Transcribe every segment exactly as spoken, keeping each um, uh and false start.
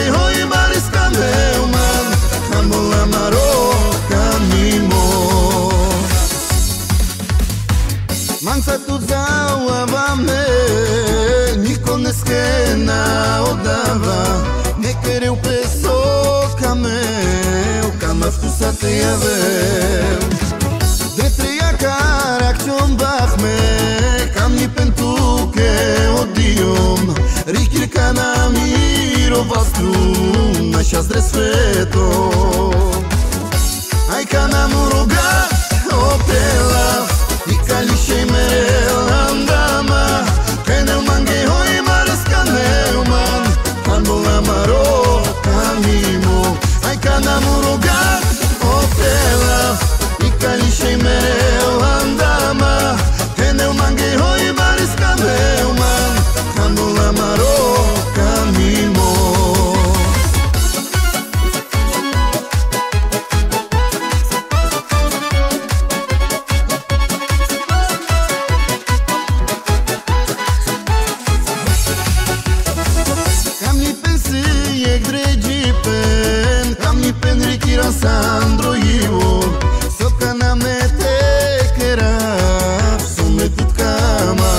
hoi maris cameu man Ambola maro camimo Mansa tu zawa vame Niko neskena odava Ne quereu peso cameu Camaf tu sate aveu De treia cara acțion bahme Cam ni pentru că odium Rikir canamiro vostru Așa zdresveto Ai canamu rugat o pela I calișei mereu andama Keneu mange hoi mares caneu man Ambola maro camimo Ai canamu rugat o pela I calișei mereu andama Keneu mange hoi mares caneu man Ambola maro camimo Sandro Ivo Soka na mete kera Sume tut kama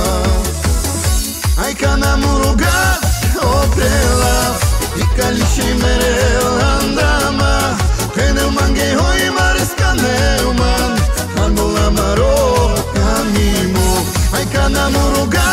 Ai kana murugat Opela I kalishi mereu andama Keneu mange hoi mares kaneu man Ambola maro camimo Ai kana murugat